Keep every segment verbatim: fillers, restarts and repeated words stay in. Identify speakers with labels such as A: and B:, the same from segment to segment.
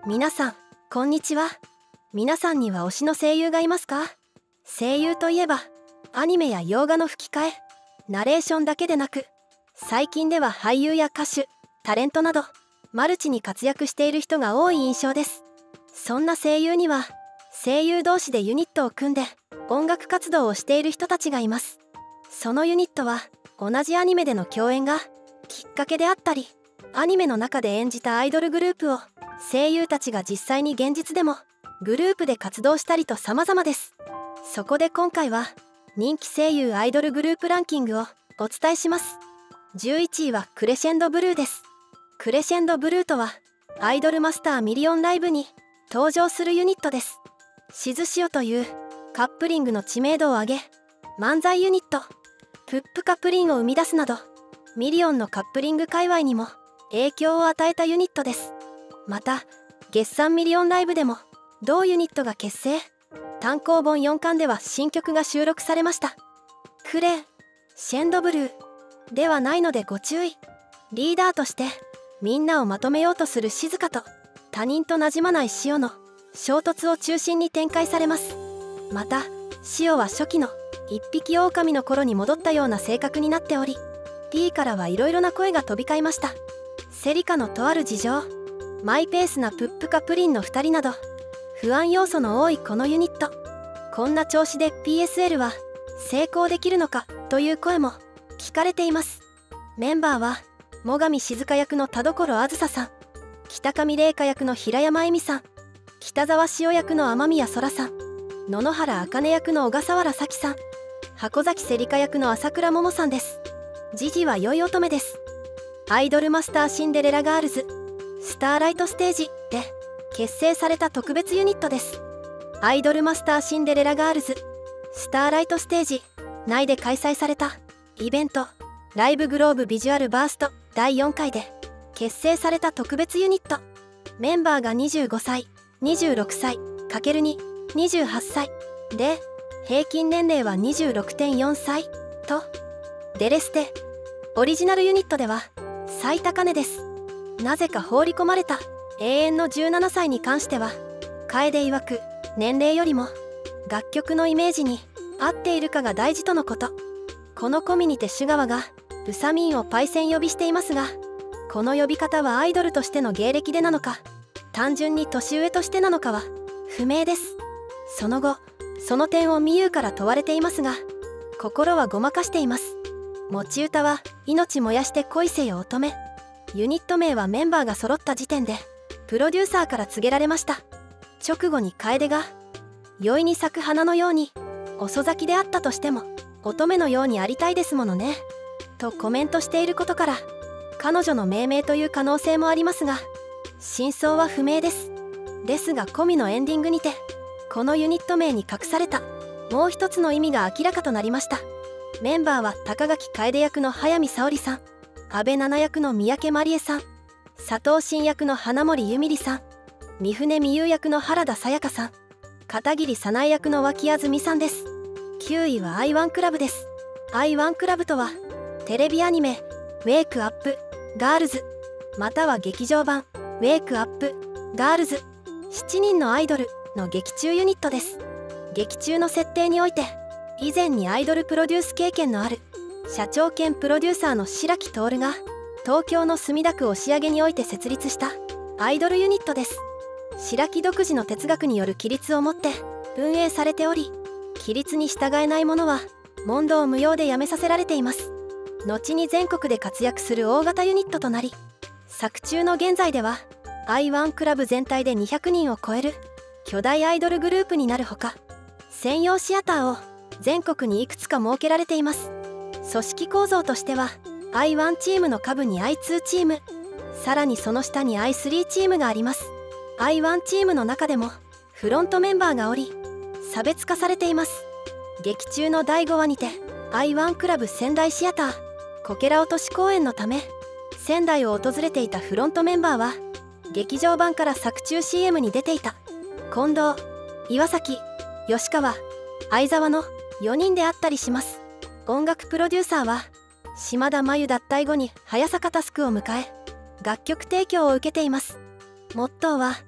A: 皆さんこんにちは。皆さんには推しの声優がいますか？声優といえばアニメや洋画の吹き替え、ナレーションだけでなく、最近では俳優や歌手、タレントなどマルチに活躍している人が多い印象です。そんな声優には声優同士でユニットを組んで音楽活動をしている人たちがいます。そのユニットは同じアニメでの共演がきっかけであったり、アニメの中で演じたアイドルグループを声優たちが実際に現実でもグループで活動したりと様々です。そこで今回は人気声優アイドルグループランキングをお伝えします。じゅういちいはクレシェンドブルーです。クレシェンドブルーとはアイドルマスターミリオンライブに登場するユニットです。しずしおというカップリングの知名度を上げ、漫才ユニットプップカプリンを生み出すなどミリオンのカップリング界隈にも影響を与えたユニットです。また月産ミリオンライブでも同ユニットが結成、単行本よんかんでは新曲が収録されました。クレシェンドブルーではないのでご注意。リーダーとしてみんなをまとめようとする静香と他人となじまないシオの衝突を中心に展開されます。またシオは初期の一匹狼の頃に戻ったような性格になっており、 P からはいろいろな声が飛び交いました。セリカのとある事情、マイペースなプップカプリンのふたりなど不安要素の多いこのユニット。こんな調子で ピーエスエル は成功できるのかという声も聞かれています。メンバーは最上静香役の田所あずささん、北上玲香役の平山恵美さん、北沢しお役の雨宮そらさん、野々原茜役の小笠原咲さん、箱崎セリカ役の朝倉桃さんです。ジジは良い乙女です。アイドルマスターシンデレラガールズスターライトステージで結成された特別ユニットです。アイドルマスターシンデレラガールズスターライトステージ内で開催されたイベントライブグローブビジュアルバーストだいよんかいで結成された特別ユニット。メンバーがにじゅうごさい、にじゅうろくさい ×に、にじゅうはっさいで平均年齢は にじゅうろくてんよんさいとデレステオリジナルユニットでは最高値です。なぜか放り込まれた永遠のじゅうななさいに関しては楓曰く年齢よりも楽曲のイメージに合っているかが大事とのこと。このコミュニテシュガワがウサミンをパイセン呼びしていますが、この呼び方はアイドルとしての芸歴でなのか単純に年上としてなのかは不明です。その後その点をミユから問われていますが、心はごまかしています。持ち歌は命燃やして恋せよ乙女。ユニット名はメンバーが揃った時点でプロデューサーから告げられました。直後に楓が宵に咲く花のように遅咲きであったとしても乙女のようにありたいですものねとコメントしていることから彼女の命名という可能性もありますが、真相は不明です。ですがコミのエンディングにてこのユニット名に隠されたもう一つの意味が明らかとなりました。メンバーは高垣楓役の速水沙織さん、阿部奈々役の三宅まりえさん、佐藤真役の花森ゆみりさん、三船美優役の原田さやかさん、片桐早苗役の脇谷澄さんです。きゅういはアイワンクラブです。アイワンクラブとはテレビアニメウェイクアップガールズまたは劇場版ウェイクアップガールズしちにんのアイドルの劇中ユニットです。劇中の設定において以前にアイドルプロデュース経験のある社長兼プロデューサーの白木徹が東京の墨田区押上において設立したアイドルユニットです。白木独自の哲学による規律をもって運営されており、規律に従えない者は問答無用で辞めさせられています。後に全国で活躍する大型ユニットとなり、作中の現在ではアイワンクラブ全体でにひゃくにんを超える巨大アイドルグループになるほか、専用シアターを全国にいくつか設けられています。組織構造としては アイワン チームの下部に アイツー チーム、さらにその下に アイスリー チームがあります。 アイワン チームの中でもフロントメンバーがおり差別化されています。劇中のだいごわにて アイワン クラブ仙台シアターこけら落とし公演のため仙台を訪れていたフロントメンバーは劇場版から作中 シーエム に出ていた近藤、岩崎、吉川、相沢のよにんであったりします。音楽プロデューサーは島田真由脱退後に早坂タスクを迎え楽曲提供を受けています。モットーは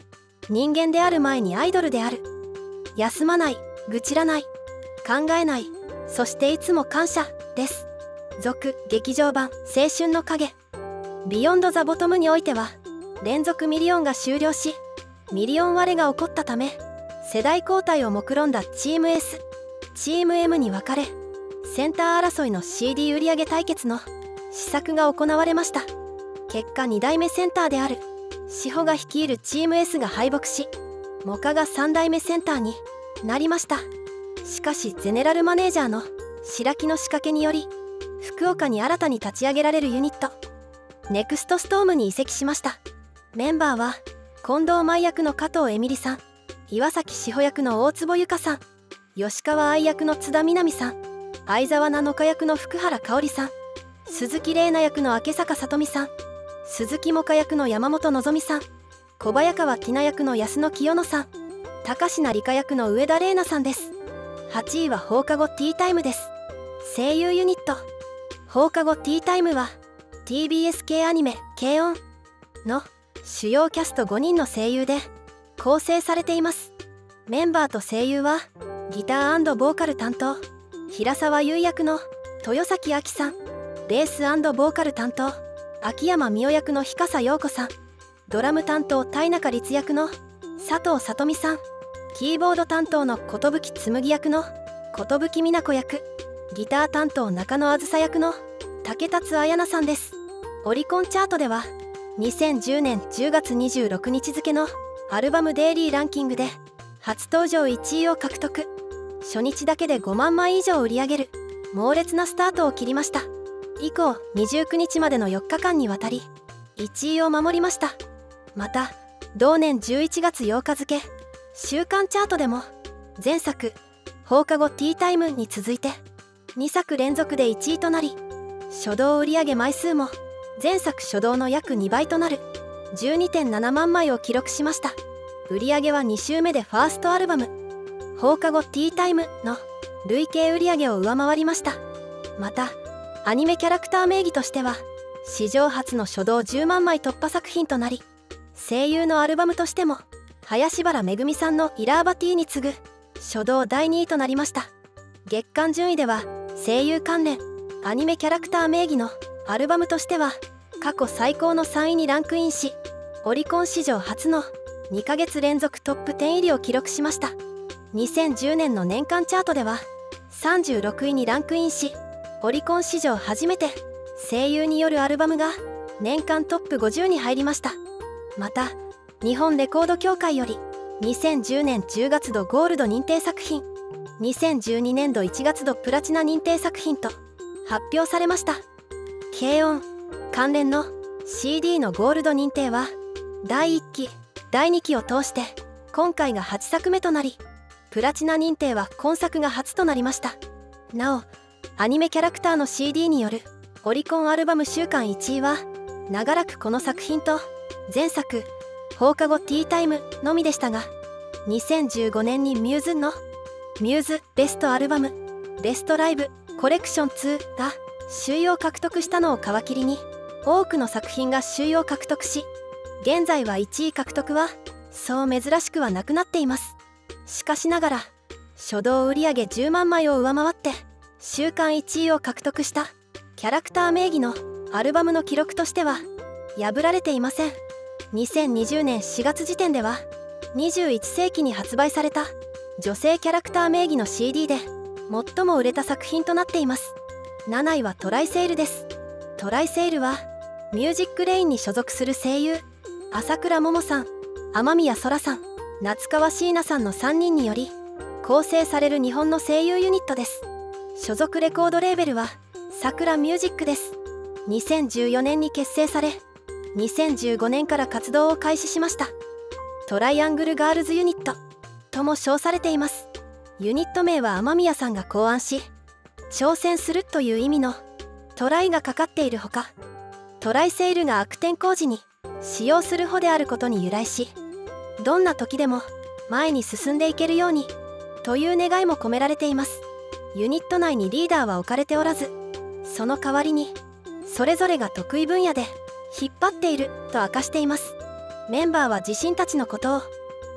A: 人間である前にアイドルである。休まない、愚痴らない、考えない、そしていつも感謝です。続劇場版青春の影ビヨンド・ザ・ボトムにおいては連続ミリオンが終了し、ミリオン割れが起こったため世代交代を目論んだチーム S、チーム M に分かれ、センター争いの シーディー 売上対決の試作が行われました。結果に代目センターである志保が率いるチーム S が敗北し、モカがさん代目センターになりました。しかしゼネラルマネージャーの白木の仕掛けにより福岡に新たに立ち上げられるユニットネクストストームに移籍しました。メンバーは近藤舞役の加藤恵美里さん、岩崎志保役の大坪由香さん、吉川愛役の津田みなみさん、相沢菜乃華役の福原香織さん、鈴木玲奈役の明坂さとみさん、鈴木萌歌役の山本のぞみさん、小早川ティナ役の安野清乃さん、高階理香役の上田玲奈さんです。はちいは放課後ティータイムです。声優ユニット放課後ティータイムは ティービーエス 系アニメ「軽音」の主要キャストごにんの声優で構成されています。メンバーと声優はギター&ボーカル担当平沢優役の豊崎亜紀さん、ベース&ボーカル担当秋山美代役の日笠陽子さん、ドラム担当田中律役の佐藤さとみさん、キーボード担当の寿紬役の寿美奈子役、ギター担当中野あずさ役の竹達彩奈さんです。オリコンチャートではにせんじゅうねんじゅうがつにじゅうろくにち付のアルバムデイリーランキングで初登場いちいを獲得。初日だけでごまんまい以上売り上げる猛烈なスタートを切りました。以降にじゅうくにちまでのよっかかんにわたりいちいを守りました。また同年じゅういちがつようか付週間チャートでも前作「放課後ティータイム」に続いてにさく連続でいちいとなり、初動売上枚数も前作初動の約にばいとなる じゅうにてんななまんまいを記録しました。売上はに週目でファーストアルバム「放課後ティータイム」の累計売上を上回りました。またアニメキャラクター名義としては史上初の初動じゅうまんまい突破作品となり、声優のアルバムとしても林原めぐみさんの「イラーバティ」に次ぐ初動だいにいとなりました。月間順位では声優関連アニメキャラクター名義のアルバムとしては過去最高のさんいにランクインし、オリコン史上初のにかげつ連続トップじゅう入りを記録しました。にせんじゅうねんの年間チャートではさんじゅうろくいにランクインし、オリコン史上初めて声優によるアルバムが年間トップごじゅうに入りました。また日本レコード協会よりにせんじゅうねんじゅうがつどゴールド認定作品、にせんじゅうにねんどいちがつどプラチナ認定作品と発表されました。軽音関連の シーディー のゴールド認定はだいいっきだいにきを通して今回がはちさくめとなり、プラチナ認定は今作が初となりました。なおアニメキャラクターの シーディー によるオリコンアルバム週間いちいは長らくこの作品と前作「放課後ティータイム」のみでしたが、にせんじゅうごねんにミューズの「ミューズベストアルバムベストライブコレクションツー」が首位を獲得したのを皮切りに多くの作品が首位を獲得し、現在はいちい獲得はそう珍しくはなくなっています。しかしながら初動売上じゅうまんまいを上回って週間いちいを獲得したキャラクター名義のアルバムの記録としては破られていません。にせんにじゅうねんしがつ時点ではにじゅういっせいきに発売された女性キャラクター名義の シーディー で最も売れた作品となっています。なないはトライセールです。トライセールはミュージックレインに所属する声優朝倉桃さん、雨宮空さん、夏川椎名さんのさんにんにより構成される日本の声優ユニットです。所属レコードレーベルはさくらミュージックです。にせんじゅうよねんに結成されにせんじゅうごねんから活動を開始しました。トライアングルガールズユニットとも称されています。ユニット名は雨宮さんが考案し、挑戦するという意味のトライがかかっているほか、トライセールが悪天候時に使用する穂であることに由来し、どんな時でも前に進んでいけるようにという願いも込められています。ユニット内にリーダーは置かれておらず、その代わりにそれぞれが得意分野で引っ張っていると明かしています。メンバーは自身たちのことを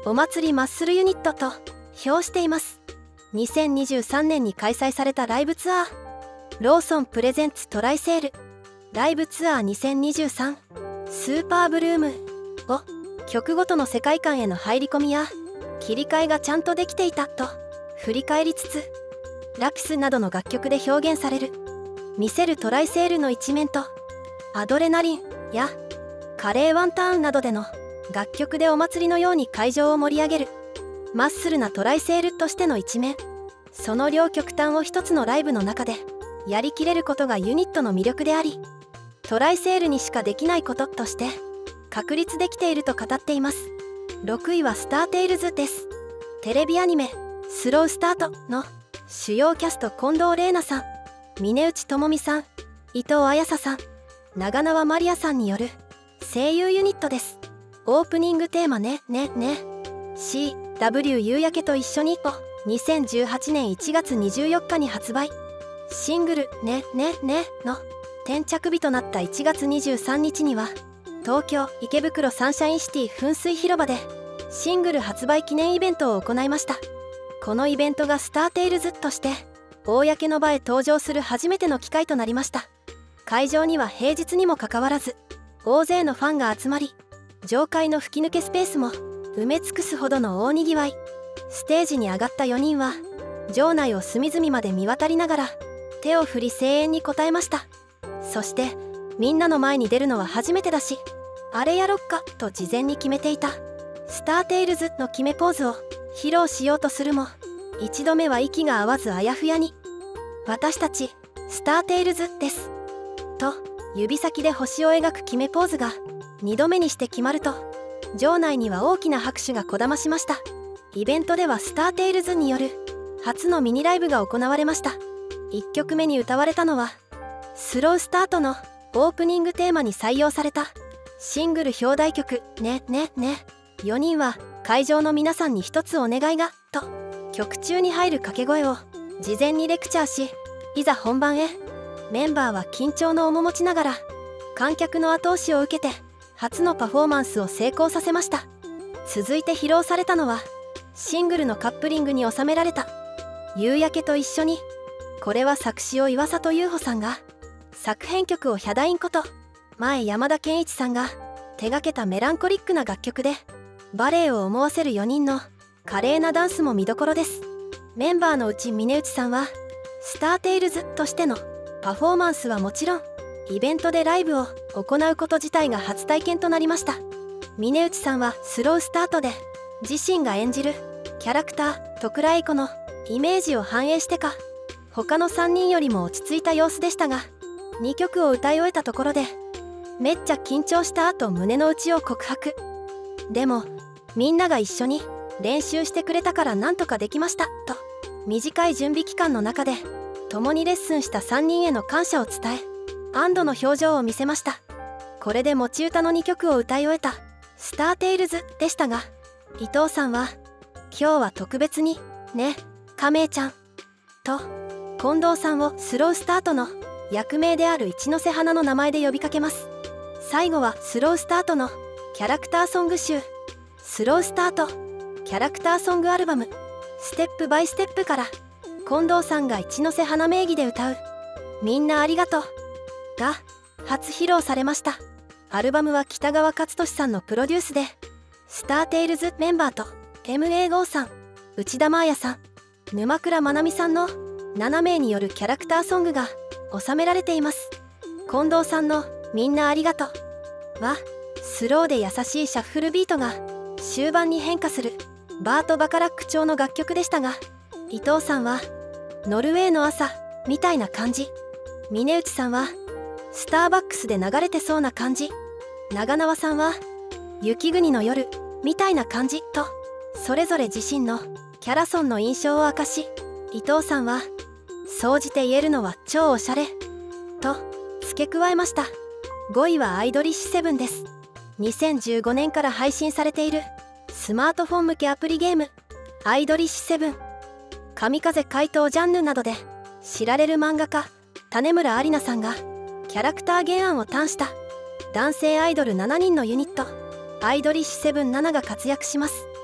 A: お祭りマッスルユニットと評しています。にせんにじゅうさんねんに開催されたライブツアー、ローソンプレゼンツトライセールライブツアーにせんにじゅうさんスーパーブルームを曲ごとの世界観への入り込みや切り替えがちゃんとできていたと振り返りつつ、ラピスなどの楽曲で表現される見せるトライセールの一面と、アドレナリンやカレーワンターンなどでの楽曲でお祭りのように会場を盛り上げるマッスルなトライセールとしての一面、その両極端を一つのライブの中でやりきれることがユニットの魅力であり、トライセールにしかできないこととして確立できていると語っています。ろくいはスターテイルズです。テレビアニメ「スロースタート」の主要キャスト近藤玲奈さん、峯内智美さん、伊藤綾紗さん、長縄まりやさんによる声優ユニットです。オープニングテーマねねね シーダブリュー 夕焼けと一緒にをにせんじゅうはちねんいちがつにじゅうよっかに発売。シングルねねねの転着日となったいちがつにじゅうさんにちには東京池袋サンシャインシティ噴水広場でシングル発売記念イベントを行いました。このイベントがスターテイルズとして公の場へ登場する初めての機会となりました。会場には平日にもかかわらず大勢のファンが集まり、上階の吹き抜けスペースも埋め尽くすほどの大にぎわい。ステージに上がったよにんは場内を隅々まで見渡りながら手を振り声援に応えました。そしてみんなの前に出るのは初めてだし、あれやろっかと事前に決めていたスターテイルズの決めポーズを披露しようとするも、一度目は息が合わずあやふやに「私たちスターテイルズです」と指先で星を描く決めポーズがにどめにして決まると、場内には大きな拍手がこだましました。イベントではスターテイルズによる初のミニライブが行われました。いっきょくめに歌われたのはスロースタートのオープニングテーマに採用されたシングル表題曲「ねねね」。よにんは会場の皆さんに一つお願いがと曲中に入る掛け声を事前にレクチャーし、いざ本番へメンバーは緊張の面持ちながら観客の後押しを受けて初のパフォーマンスを成功させました。続いて披露されたのはシングルのカップリングに収められた「夕焼けと一緒に」。これは作詞を岩里優穂さんが、作編曲をヒャダインこと前山田健一さんが手がけたメランコリックな楽曲で、バレエを思わせるよにんの華麗なダンスも見どころです。メンバーのうち峯内さんはスターテイルズとしてのパフォーマンスはもちろん、イベントでライブを行うこと自体が初体験となりました。峯内さんはスロースタートで自身が演じるキャラクター徳倉英子のイメージを反映してか、他のさんにんよりも落ち着いた様子でしたが、にきょくを歌い終えたところでめっちゃ緊張したと胸の内を告白。でもみんなが一緒に練習してくれたからなんとかできましたと、短い準備期間の中で共にレッスンしたさんにんへの感謝を伝え安堵の表情を見せました。これで持ち歌のにきょくを歌い終えたスターテイルズでしたが、伊藤さんは今日は特別にね亀井ちゃんと近藤さんをスロースタートの役名である一ノ瀬花の名前で呼びかけます。最後はスロースタートのキャラクターソング集「スロースタートキャラクターソングアルバムステップバイステップ」から近藤さんが一ノ瀬花名義で歌う「みんなありがとう」が初披露されました。アルバムは北川勝利さんのプロデュースで、スターテイルズメンバーと エムエーゴー さん、内田真彩さん、沼倉まなみさんのななめいによるキャラクターソングが収められています。近藤さんの「みんなありがとう」はスローで優しいシャッフルビートが終盤に変化するバート・バカラック調の楽曲でしたが、伊藤さんは「ノルウェーの朝」みたいな感じ、峯内さんは「スターバックスで流れてそうな感じ」、長縄さんは「雪国の夜」みたいな感じと、それぞれ自身のキャラソンの印象を明かし、伊藤さんは「総じて言えるのは超おしゃれ」と付け加えました。ごいはアイドリッシュセブンです。にせんじゅうごねんから配信されているスマートフォン向けアプリゲーム「アイドリッシュセブン」、神風怪盗ジャンヌなどで知られる漫画家種村有奈さんがキャラクター原案を担した男性アイドルしちにんのユニットアイドリッシュセブンななが活躍します。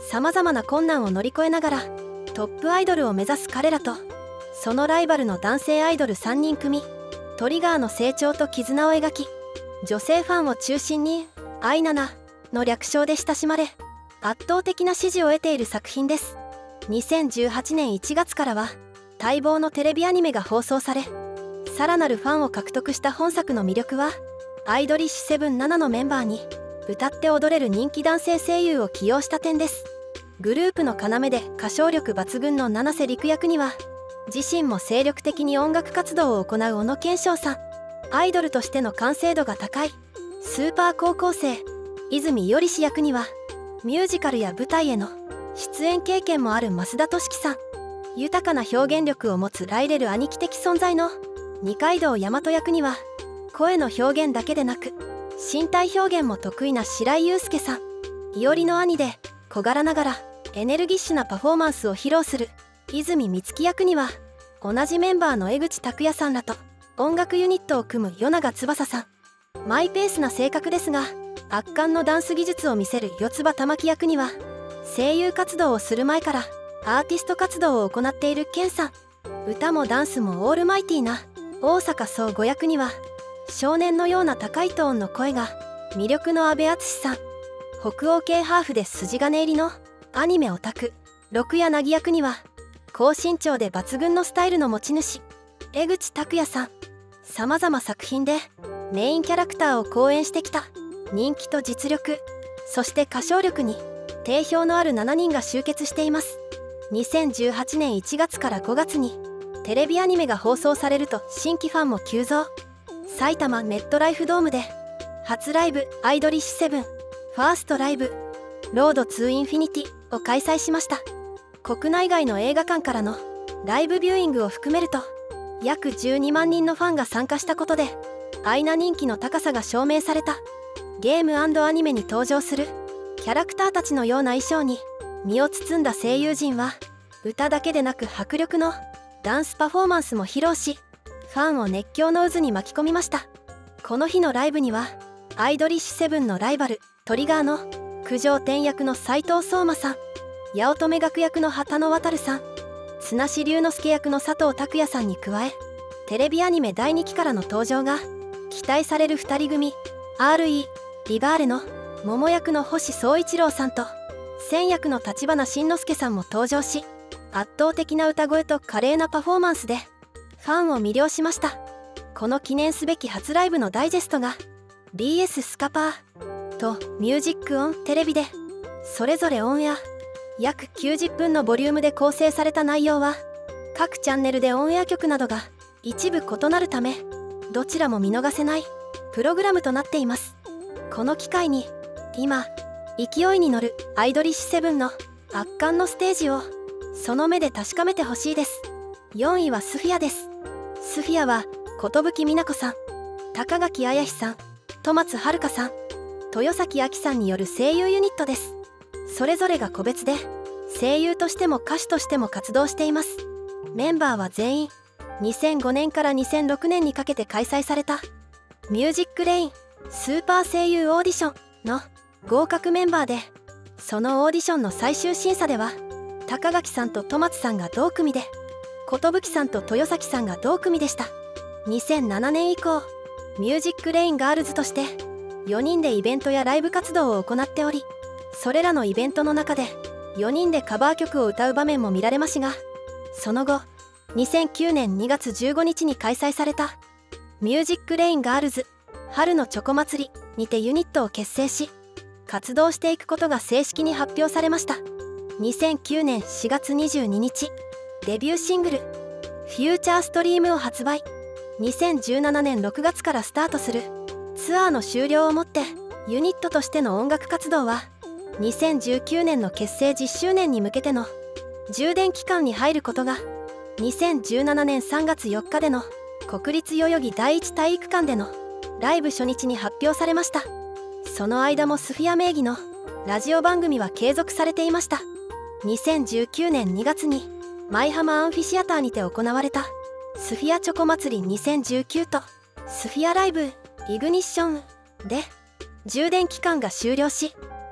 A: さまざまな困難を乗り越えながらトップアイドルを目指す彼らと、そのライバルの男性アイドルさんにん組トリガーの成長と絆を描き、女性ファンを中心にアイナナの略称で親しまれ、圧倒的な支持を得ている作品です。にせんじゅうはちねんいちがつからは待望のテレビアニメが放送され、さらなるファンを獲得した本作の魅力は、アイドリッシュセブンななのメンバーに歌って踊れる人気男性声優を起用した点です。グループの要で歌唱力抜群の七瀬陸役には、自身も精力的に音楽活動を行う小野賢章さん、アイドルとしての完成度が高いスーパー高校生泉よりし役には、ミュージカルや舞台への出演経験もある増田俊樹さん、豊かな表現力を持つライレル兄貴的存在の二階堂大和役には、声の表現だけでなく身体表現も得意な白井悠介さん、伊織の兄で小柄ながらエネルギッシュなパフォーマンスを披露する泉美月役には、同じメンバーの江口拓也さんらと音楽ユニットを組む与永翼さん、マイペースな性格ですが圧巻のダンス技術を見せる四葉玉木役には、声優活動をする前からアーティスト活動を行っている健さん、歌もダンスもオールマイティーな大坂壮吾役には、少年のような高いトーンの声が魅力の阿部淳さん、北欧系ハーフで筋金入りのアニメオタク六谷凪役には、高身長で抜群のスタイルの持ち主江口拓也さん、さまざま作品でメインキャラクターを好演してきた人気と実力、そして歌唱力に定評のあるしちにんが集結しています。にせんじゅうはちねんいちがつからごがつにテレビアニメが放送されると新規ファンも急増。埼玉メットライフドームで初ライブアイドリッシュセブンファーストライブロードツーインフィニティを開催しました。国内外の映画館からのライブビューイングを含めると約じゅうにまんにんのファンが参加したことで、アイナ人気の高さが証明された。ゲーム&アニメに登場するキャラクターたちのような衣装に身を包んだ声優陣は、歌だけでなく迫力のダンスパフォーマンスも披露し、ファンを熱狂の渦に巻き込みました。この日のライブにはアイドリッシュセブンのライバルトリガーの九条天役の斉藤壮馬さん、八乙女学役の畑野渉さん、綱師龍之介役の佐藤拓也さんに加え、テレビアニメだいにきからの登場が期待されるふたり組 アールイー リバーレの桃役の星総一郎さんと千役の立花慎之介さんも登場し、圧倒的な歌声と華麗なパフォーマンスでファンを魅了しました。この記念すべき初ライブのダイジェストが ビーエス スカパーとミュージックオンテレビでそれぞれオンエア。約きゅうじゅっぷんのボリュームで構成された内容は、各チャンネルでオンエア曲などが一部異なるため、どちらも見逃せないプログラムとなっています。この機会に今勢いに乗るアイドリッシュセブンの圧巻のステージをその目で確かめてほしいです。よんいはスフィアです。スフィアは寿美奈子さん、高垣綾陽さん、戸松遥さん、豊崎亜紀さんによる声優ユニットです。それぞれが個別で声優としても歌手としても活動しています。メンバーは全員にせんごねんからにせんろくねんにかけて開催されたミュージックレインスーパー声優オーディションの合格メンバーで、そのオーディションの最終審査では高垣さんと戸松さんが同組で、寿さんと豊崎さんが同組でした。にせんななねん以降ミュージックレインガールズとしてよにんでイベントやライブ活動を行っており、それらのイベントの中でよにんでカバー曲を歌う場面も見られますが、その後にせんきゅうねんにがつじゅうごにちに開催されたミュージックレインガールズ春のチョコ祭りにてユニットを結成し、活動していくことが正式に発表されました。にせんきゅうねんしがつにじゅうににちデビューシングル「フューチャーストリーム」を発売。にせんじゅうななねんろくがつからスタートするツアーの終了をもってユニットとしての音楽活動はにせんじゅうきゅうねんの結成じゅっしゅうねんに向けての充電期間に入ることがにせんじゅうななねんさんがつよっかでの国立代々木第一体育館でのライブ初日に発表されました。その間もスフィア名義のラジオ番組は継続されていました。にせんじゅうきゅうねんにがつに舞浜アンフィシアターにて行われたスフィアチョコ祭りにせんじゅうきゅうとスフィアライブイグニッションで充電期間が終了し、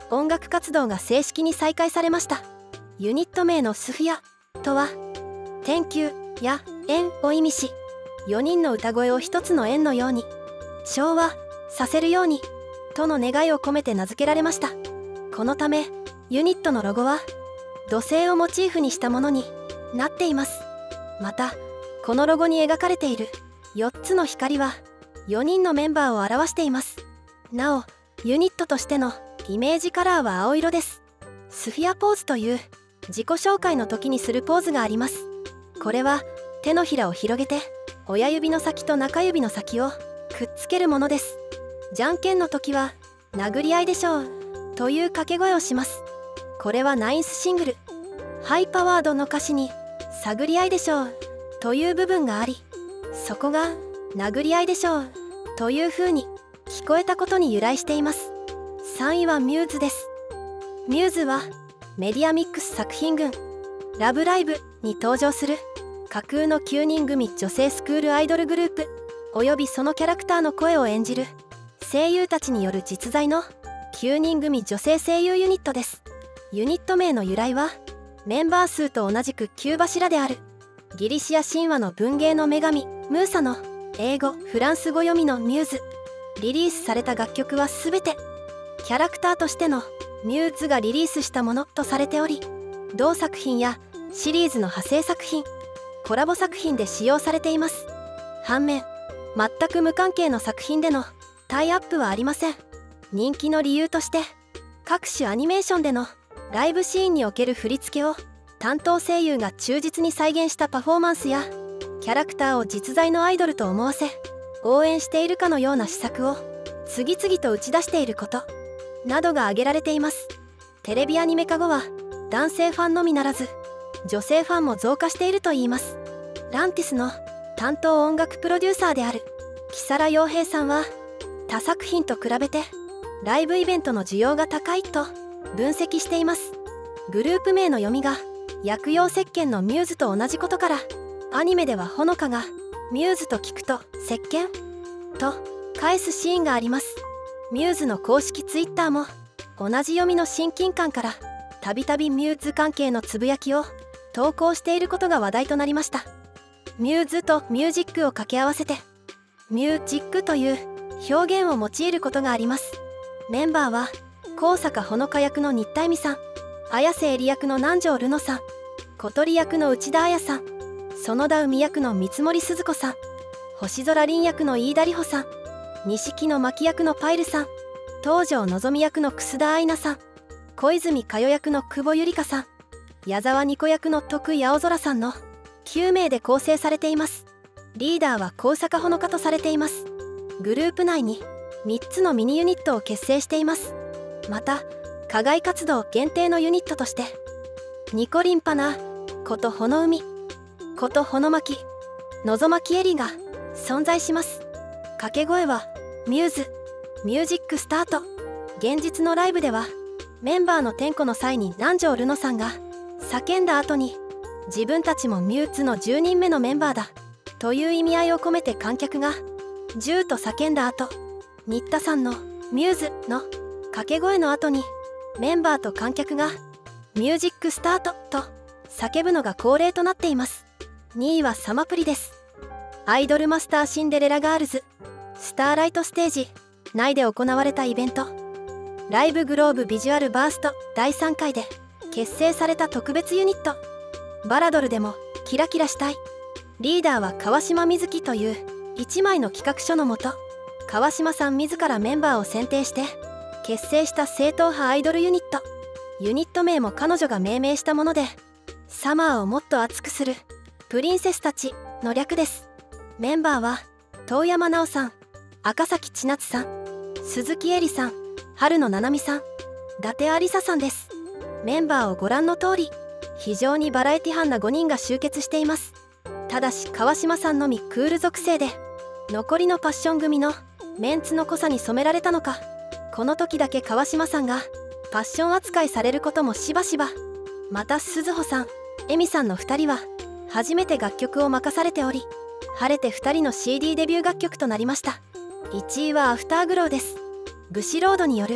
A: 音楽活動が正式に再開されました。ユニット名のスフィアとは天球や円を意味し、よにんの歌声を一つの円のように調和させるようにとの願いを込めて名付けられました。このためユニットのロゴは土星をモチーフにしたものになっています。またこのロゴに描かれているよっつの光はよにんのメンバーを表しています。なおユニットとしてのイメージカラーは青色です。スフィアポーズという自己紹介の時にするポーズがあります。これは手のひらを広げて親指の先と中指の先をくっつけるものです。じゃんけんの時は殴り合いでしょうという掛け声をします。これはナインスシングルハイパワードの歌詞に探り合いでしょうという部分があり、そこが殴り合いでしょうという風に聞こえたことに由来しています。さんいはミューズです。ミューズはメディアミックス作品群ラブライブに登場する架空のきゅうにん組女性スクールアイドルグループおよびそのキャラクターの声を演じる声優たちによる実在のきゅうにん組女性声優ユニットです。ユニット名の由来はメンバー数と同じくきゅう柱であるギリシア神話の文芸の女神ムーサの英語・フランス語読みのミューズ。リリースされた楽曲は全てキャラクターとしてのミューズがリリースしたものとされており、同作品やシリーズの派生作品コラボ作品で使用されています。反面全く無関係の作品でのタイアップはありません。人気の理由として各種アニメーションでのライブシーンにおける振り付けを担当声優が忠実に再現したパフォーマンスやキャラクターを実在のアイドルと思わせ応援しているかのような施策を次々と打ち出していることなどが挙げられています。テレビアニメ化後は男性ファンのみならず女性ファンも増加しているといいます。ランティスの担当音楽プロデューサーである木更洋平さんは他作品と比べてライブイベントの需要が高いと分析しています。グループ名の読みが薬用石鹸のミューズと同じことからアニメではほのかがミューズと聞くと石鹸と返すシーンがあります。ミューズの公式ツイッターも同じ読みの親近感からたびたびミューズ関係のつぶやきを投稿していることが話題となりました。ミューズとミュージックを掛け合わせてミュージックという表現を用いることがあります。メンバーは高坂ほのか役の新田恵美さん、綾瀬えり役の南條ルノさん、小鳥役の内田彩さん、園田海役の三森すず子さん、星空凛役の飯田里穂さん、錦野真希役のパイルさん、東條のぞみ役の楠田愛菜さん、小泉佳代役の久保ゆりかさん、矢沢ニコ役の徳井青空さんのきゅうめいで構成されています。リーダーは高坂ほのかとされています。グループ内にみっつのミニユニットを結成しています。また課外活動限定のユニットとしてニコリンパナーことほの海ことほのまきのぞまきえりが存在します。掛け声はミューズミュージックスタート。現実のライブではメンバーの点呼の際に南條ルノさんが叫んだ後に自分たちもミューズのじゅうにんめのメンバーだという意味合いを込めて観客がじゅうと叫んだ後、新田さんのミューズの掛け声の後にメンバーと観客がミュージックスタートと叫ぶのが恒例となっています。にいはサマプリです。アイドルマスターシンデレラガールズスターライトステージ内で行われたイベントライブグローブビジュアルバーストだいさんかいで結成された特別ユニット。バラドルでもキラキラしたい。リーダーは川島瑞希といういちまいの企画書のもと川島さん自らメンバーを選定して結成した正統派アイドルユニット。ユニット名も彼女が命名したものでサマーをもっと熱くするプリンセスたちの略です。メンバーは遠山奈緒さん、赤崎千夏さん、鈴木恵里さん、春野七海さん、伊達ありささんです。メンバーをご覧の通り非常にバラエティ班なごにんが集結しています。ただし川島さんのみクール属性で残りのパッション組のメンツの濃さに染められたのかこの時だけ川島さんがパッション扱いされることもしばしば。また鈴穂さん、恵美さんのふたりは初めて楽曲を任されており晴れてふたりの シーディー デビュー楽曲となりました。いちいはアフターグローです。ブシロードによる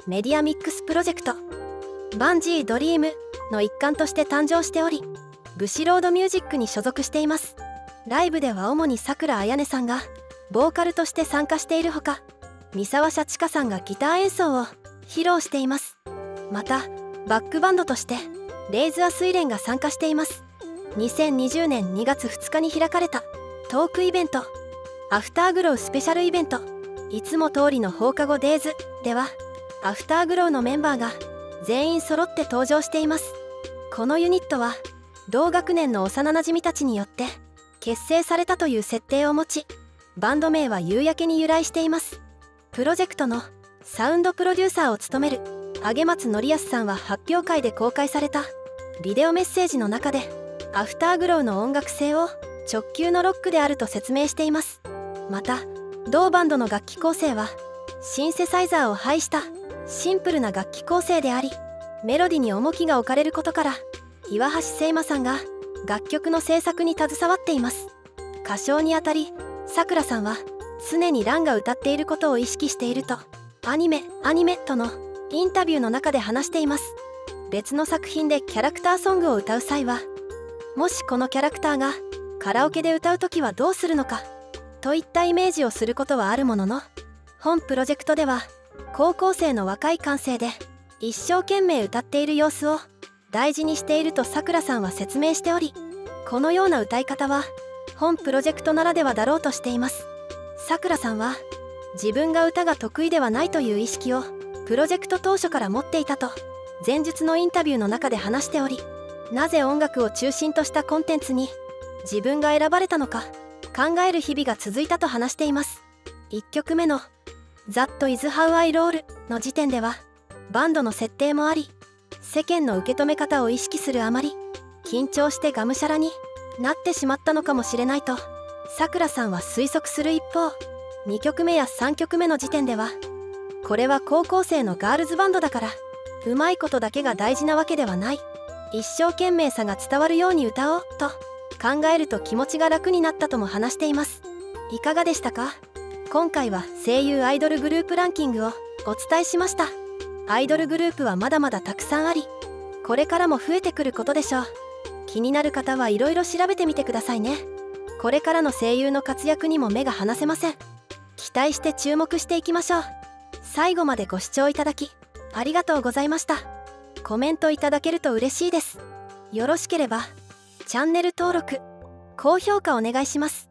A: メディアミックスプロジェクトバンジードリームの一環として誕生しており、ブシロードミュージックに所属しています。ライブでは主にさくらあやねさんがボーカルとして参加しているほか、三沢シャチカさんがギター演奏を披露しています。またバックバンドとしてレイズア睡蓮が参加しています。にせんにじゅうねんにがつふつかに開かれたトークイベントアフターグロウスペシャルイベントいつも通りの放課後デイズでは、アフターグロウのメンバーが全員揃って登場しています。このユニットは同学年の幼なじみたちによって結成されたという設定を持ち、バンド名は夕焼けに由来しています。プロジェクトのサウンドプロデューサーを務める上松則康さんは発表会で公開されたビデオメッセージの中で、アフターグロウの音楽性を直球のロックであると説明しています。また同バンドの楽器構成はシンセサイザーを配したシンプルな楽器構成であり、メロディに重きが置かれることから岩橋聖馬さんが楽曲の制作に携わっています。歌唱にあたりさくらさんは常にランが歌っていることを意識しているとアニメアニメとのインタビューの中で話しています。別の作品でキャラクターソングを歌う際は、もしこのキャラクターがカラオケで歌う時はどうするのかといったイメージをすることはあるものの、本プロジェクトでは高校生の若い感性で一生懸命歌っている様子を大事にしているとさくらさんは説明しており、このような歌い方は本プロジェクトならではだろうとしています。さくらさんは自分が歌が得意ではないという意識をプロジェクト当初から持っていたと前述のインタビューの中で話しており、なぜ音楽を中心としたコンテンツに自分が選ばれたのか考える日々が続いたと話しています。いっきょくめの「That is how I roll」の時点ではバンドの設定もあり、世間の受け止め方を意識するあまり緊張してがむしゃらになってしまったのかもしれないとさくらさんは推測する一方、にきょくめやさんきょくめの時点ではこれは高校生のガールズバンドだからうまいことだけが大事なわけではない、一生懸命さが伝わるように歌おうと考えると気持ちが楽になったとも話しています。いかがでしたか？今回は声優アイドルグループランキングをお伝えしました。アイドルグループはまだまだたくさんあり、これからも増えてくることでしょう。気になる方はいろいろ調べてみてくださいね。これからの声優の活躍にも目が離せません。期待して注目していきましょう。最後までご視聴いただきありがとうございました。コメントいただけると嬉しいです。よろしければチャンネル登録、高評価お願いします。